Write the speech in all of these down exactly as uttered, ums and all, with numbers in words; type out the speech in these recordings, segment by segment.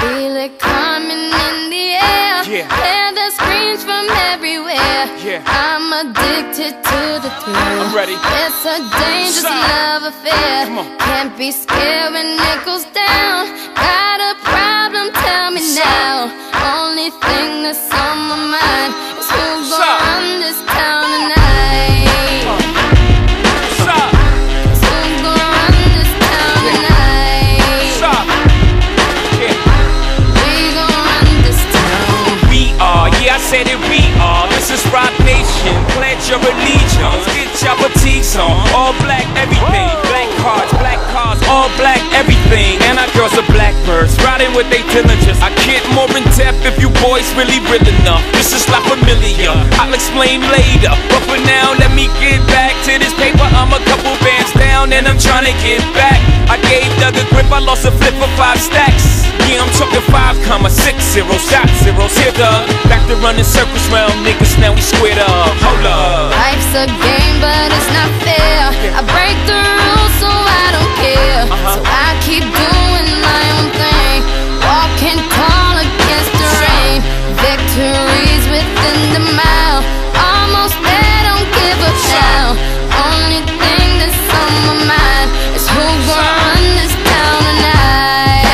Feel it coming in the air. Yeah. Hear the screams from everywhere. Yeah. I'm addicted to the thrill. I'm ready. It's a dangerous Side. love affair. Come on. Can't be scared when it goes down. Got a problem? Tell me Side. now. Only thing that's on my mind is who's gonna Side. run this town tonight. Stop. Is who's gonna run this town tonight? Stop. Yeah. We gon' run this town. We are, yeah, I said it, we are. This is Rock Nation. Pledge your allegiance. Get your fatigues on. All black, everything. Black cards, black cars, all black, everything. And our girls are blackbirds, riding with their diligence. I can't more in depth if you boys really real enough. This is not familiar, I'll explain later. But for now, let me get back to this paper. I'm a couple bands down and I'm trying to get back. I gave Doug a grip, I lost a flip for five stacks. Yeah, I'm talking five comma six zero, shot zeros. Here, Doug, back to running circles round niggas, now we squared up. Hold up. Life's a game, but it's not fair. I break the rules, so I don't care. Uh-huh. So I keep doing my own thing, walking tall against the rain. Victories within the mile, almost there, don't give up now. Only thing that's on my mind is who's gonna run this town tonight.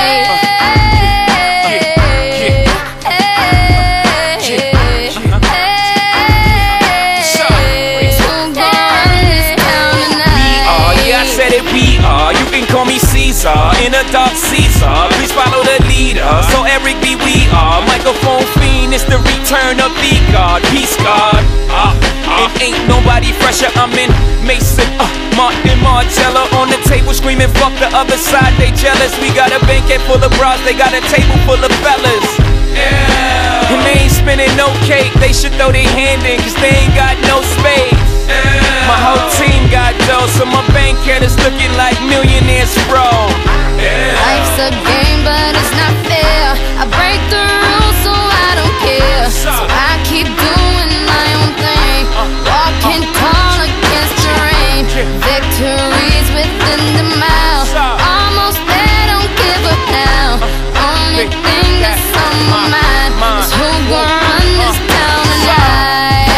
We are, you can call me Caesar, in a dark Caesar. Please follow the leader. So Eric B, we are microphone fiend. It's the return of the God, peace God. Uh, uh, it ain't nobody fresher. I'm in Mason, uh, Martin Margiela on the table screaming, fuck the other side. They jealous. We got a banquet full of bras. They got a table full of fellas. Yeah. And they ain't spinning no cake. They should throw their hand in, cause they ain't got no space. My whole team got dough, so my bank account is looking like millionaires, bro. Yeah. Life's a game, but it's not fair. I break the rules, so I don't care. So I keep doing my own thing, walking tall against the rain. Victories within the mile, almost there, don't give up now. Only thing that's on my mind is who's gonna run this town tonight.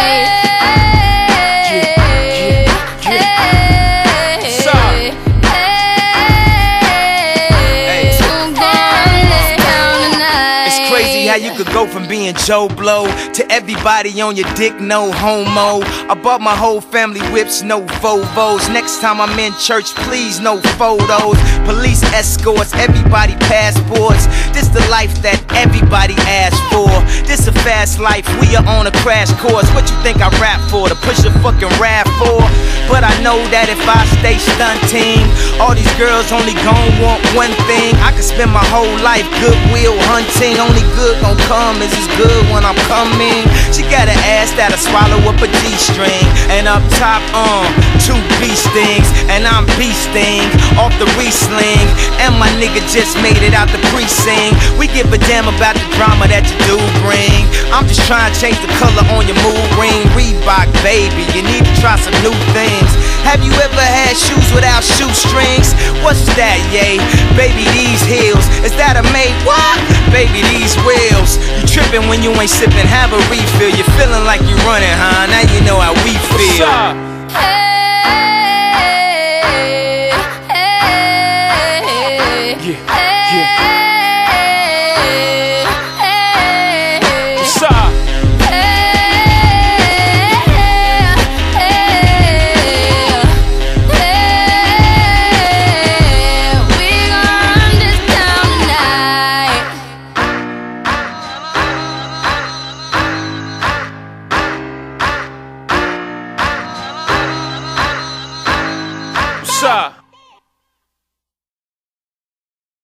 How you could go from being Joe Blow to everybody on your dick, no homo. I bought my whole family whips, no Volvos. Next time I'm in church, please, no photos. Police escorts, everybody passports. This the life that everybody asks for. This a fast life, we are on a crash course. What you think I rap for? To push a fucking rap for? But I know that if I stay stunting, all these girls only gon' want one thing. I could spend my whole life goodwill hunting. Only good gon' come is as good when I'm coming. She got an ass that'll swallow up a G-string. And up top, um, two beast things. And I'm beasting off the re-sling. And my nigga just made it out the precinct. We give a damn about the drama that you do bring. I'm just trying to change the color on your mood ring. Reebok, baby, you need to try some new things. Have you ever had shoes without shoestrings? What's that, yay? Baby, these heels, is that a made what? Baby, these wheels. You tripping when you ain't sipping, have a refill. You're feeling like you're running, huh? Now you know how we feel. Hey, hey, Yeah, hey, yeah. hey, What's up? What's up?